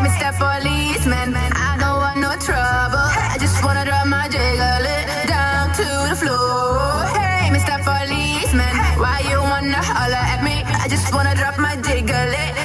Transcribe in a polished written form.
Mr. Policeman, I don't want no trouble. I just wanna drop my jiggle it down to the floor. Hey, Mr. Policeman, why you wanna holler at me? I just wanna drop my jiggle it